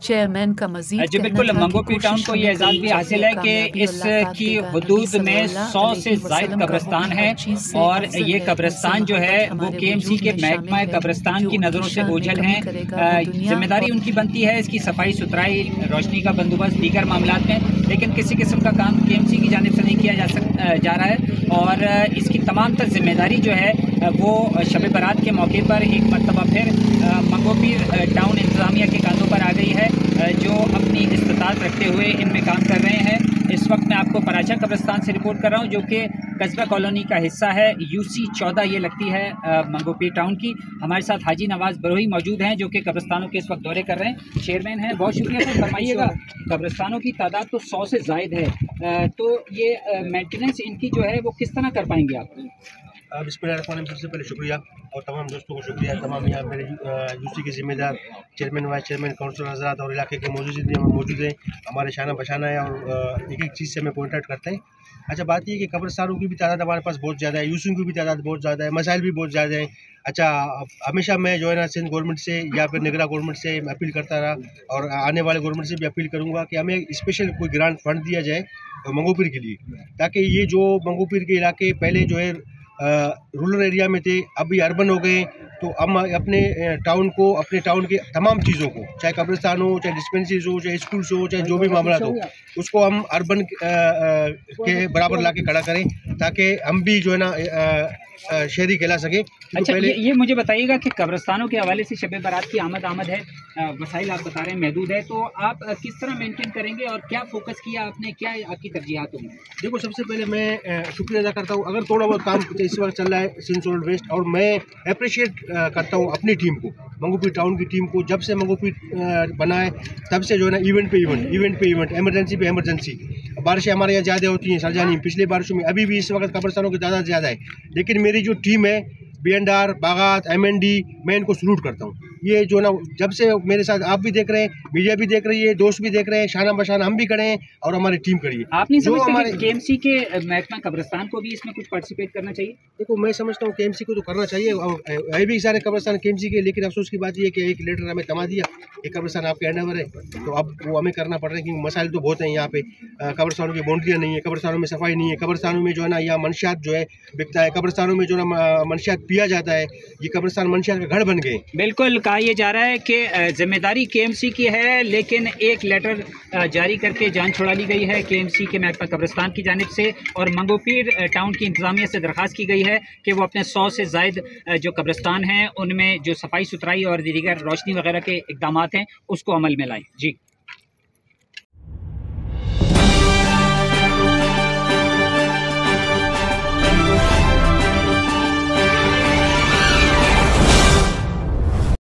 Chairman का मजीद जी बिल्कुल, Manghopir town को ये एजाज़ भी हासिल है कि इसकी हदूद में 100 से ज़ायद कब्रिस्तान है और ये कब्रिस्तान जो है वो KMC के महकमा कब्रिस्तान की नज़रों से ओझल हैं। जिम्मेदारी उनकी बनती है इसकी सफाई सुथराई, रोशनी का बंदोबस्त, दीगर मामलात में, लेकिन किसी किस्म का काम KMC की जानिब से नहीं किया जा रहा है और इसकी तमाम तर जिम्मेदारी जो है वो शब बारात के मौके पर एक मरतबा फिर मंगोपीर टाउन इंतज़ामिया के कांधों पर आ गई है, जो अपनी इस्तात रखते हुए इनमें काम कर रहे हैं। इस वक्त मैं आपको पराचा कब्रिस्तान से रिपोर्ट कर रहा हूँ, जो कि कस्बा कॉलोनी का हिस्सा है। UC 14 ये लगती है मंगोपीर टाउन की। हमारे साथ हाजी नवाज़ बरोही मौजूद हैं, जो कि कब्रिस्तानों के इस वक्त दौरे कर रहे हैं, चेयरमैन हैं। बहुत शुक्रिया सर। फरमाइएगा, कब्रिस्तानों की तादाद तो 100 से ज़ायद है, तो ये मेंटेनेंस इनकी जो है वो किस तरह कर पाएंगे आप? बिस्मिल्लाहिर्रहमानिर्रहीम, सबसे पहले शुक्रिया और तमाम दोस्तों को शुक्रिया, तमाम यहाँ मेरे UC के ज़िम्मेदार चेयरमैन, वाइस चेयरमैन, काउंसलर हज़रात और इलाके के मौजूद हैं। हमारे शाना बशाना है और एक एक चीज़ से हमें पॉइंट आउट करते हैं। अच्छा, बात यह कि कब्रिस्तानों की भी तादाद हमारे पास बहुत ज़्यादा है, UC की भी तादाद बहुत ज़्यादा है, मसाइल भी बहुत ज़्यादा हैं। अच्छा, हमेशा मैं जो है ना सिंध गवर्नमेंट से या फिर निगरा गवर्नमेंट से अपील करता रहा और आने वाले गवर्नमेंट से भी अपील करूँगा कि हमें स्पेशल कोई ग्रांट फंड दिया जाए मंगोपीर के लिए, ताकि ये जो मंगोपीर के इलाके पहले जो है रूरल एरिया में थे, अभी अर्बन हो गए, तो हम अपने टाउन के तमाम चीज़ों को, चाहे कब्रिस्तान हो, चाहे डिस्पेंसरीज हो, चाहे स्कूल्स हो, चाहे जो भी मामला हो, उसको हम अर्बन के बराबर ला के खड़ा करें, ताकि हम भी जो है ना शहरी कहला सके। अच्छा, पहले ये मुझे बताइएगा कि कब्रिस्तानों के हवाले से शब बारात की आमद है, वसाइल आप बता रहे हैं महदूद है, तो आप किस तरह मेंटेन करेंगे और क्या फोकस किया आपने, क्या आपकी तरजीहात होंगी? देखो, सबसे पहले मैं शुक्रिया अदा करता हूँ, अगर थोड़ा बहुत काम इस वक्त चल रहा है सिंध सोलर वेस्ट, और मैं अप्रिशिएट करता हूँ अपनी टीम को, मंगोपीर टाउन की टीम को। जब से मंगोपीर बना है तब से जो है ना इवेंट पे इवेंट, एमरजेंसी पे एमरजेंसी। बारिशें हमारे यहाँ ज़्यादा होती हैं सरजानी, पिछले बारिशों में, अभी भी इस वक्त कब्रिस्तानों की तादाद ज़्यादा है, लेकिन मेरी जो टीम है BNR, बागात, MND, मैं इनको सलूट करता हूँ। ये जो ना जब से मेरे साथ आप भी देख रहे हैं, मीडिया भी देख रही है, दोस्त भी देख रहे हैं, शाना बशाना हम भी खड़े हैं और हमारी टीम खड़ी है। आप नहीं समझते हमारे KMC के महकमा कब्रिस्तान को भी इसमें कुछ पार्टिसिपेट करना चाहिए? देखो, मैं समझता हूँ KMC को तो करना चाहिए, अभी भी सारे कब्रिस्तान KMC के, लेकिन अफसोस की बात यह है कि एक लेटर हमें थमा दिया कि कब्रिस्तान आपके हैंडओवर है, तो अब वो हमें करना पड़ रहा है, क्योंकि मसाइल तो बहुत हैं यहाँ पे। कब्रिस्तानों की बाउंड्रियाँ नहीं है, कब्रिस्तानों में सफाई नहीं है, कब्रिस्तानों में जो है ना यहाँ मंशियात जो है बिकता है, कब्रिस्तानों में जो ना मंशियात पिया जाता है, ये कब्रिस्तान मंशियात का घर बन गए। बिल्कुल, कहा यह जा रहा है कि जिम्मेदारी KMC की है, लेकिन एक लेटर जारी करके जान छुड़ा ली गई है KMC के महकमा कब्रिस्तान की जानिब से, और मंगोपीर टाउन की इंतज़ामिया से दरख्वास्त की गई है कि वो अपने 100 से ज़ायद जो कब्रिस्तान हैं उनमें जो सफाई सुथराई और दीगर रोशनी वगैरह के इक़दामात हैं उसको अमल में लाएँ। जी।